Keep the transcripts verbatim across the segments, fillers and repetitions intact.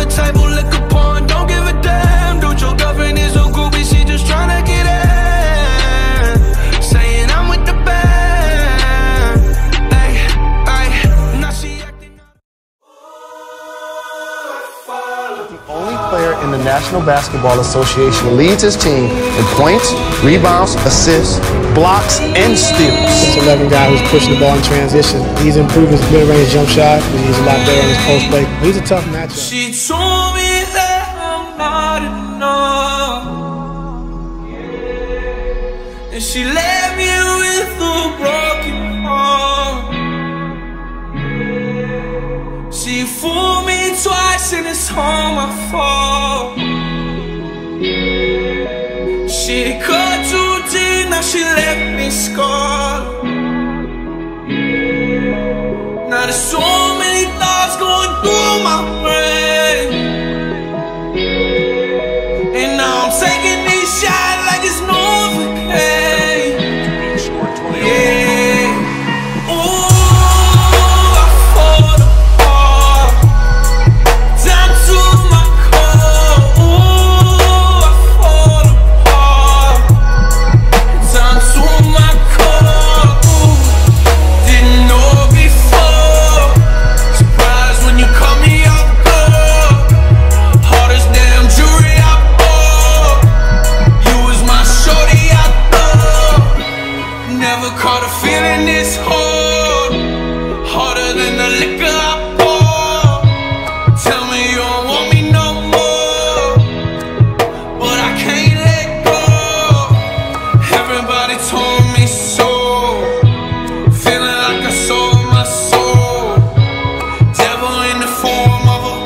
type who lick upon, don't give a damn. Dude, your girlfriend is a groupie, she just tryna get in. Saying I'm with the band. Ay, ay, now she acting up. The only player in the National Basketball Association leads his team in points, rebounds, assists, blocks, and steals. six eleven guy who's pushing the ball in transition. He's improved his mid-range jump shot. He's a lot better on his post play. He's a tough matchup. She told me that I'm not enough, and she left me with a broken heart. She fooled me twice and it's all my fault. She cut too deep, now she left me scarred. Now there's so many thoughts going through my brain, and now I'm taking these shots like it's Novocaine. Yeah. Ooh, I fall apart, down to my core. Ooh, I fall apart, down to my core. Ooh, didn't know before. Surprised when you call me up, girl. Hardest damn jewelry I bought. You was my shorty I thought. Never caught a feeling this hard, harder than the liquor I pour. Tell me you don't want me no more, but I can't let go. Everybody told me so, feeling like I sold my soul. Devil in the form of a,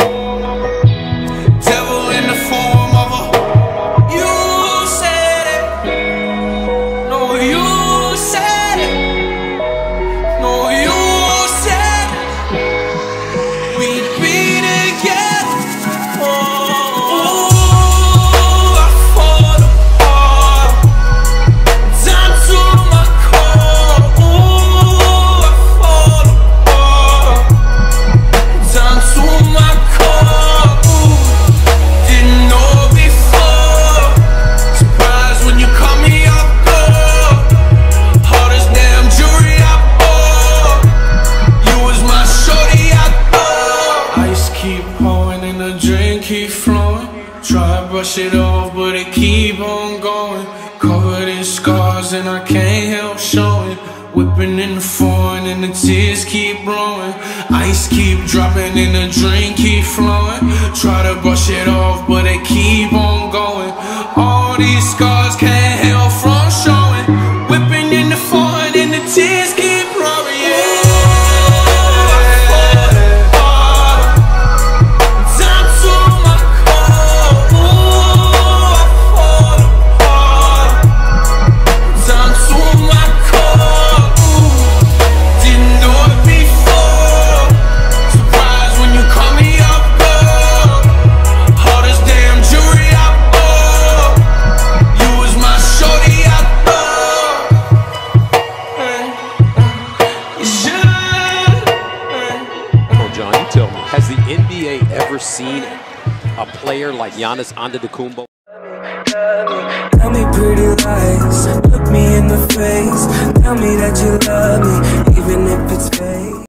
devil in the form of a. You said it, no you said it, no you said it. We'd be together. Oh, I fall apart, down to my core. Ooh, I fall apart, down to my core. Ooh, didn't know before. Surprised when you call me up, girl. Hardest damn jewelry I bought. You was my shorty I thought. Ice keep pouring and the drink keep flowing. Try to brush it off, but it keep on going. Covered in scars and I can't help showing. Whipping in the foreign and the tears keep blowing. Ice keep dropping and the drink keep flowing. Try to brush it off, but it keep on going. All these scars can't help from showing. Whipping in the foreign and the tears keep blowing. Yeah. Down to my core. Ooh, I fall apart, down to my core. Ooh, didn't know it before. Surprised when you call me up, girl. Hardest damn jewelry I bought. You was my shorty I thought. Hey, you should. Oh, John, you tell me, has the N B A ever seen a player like Giannis Antetokounmpo? Tell me pretty lies, look me in the face. Tell me that you love me, even if it's fake.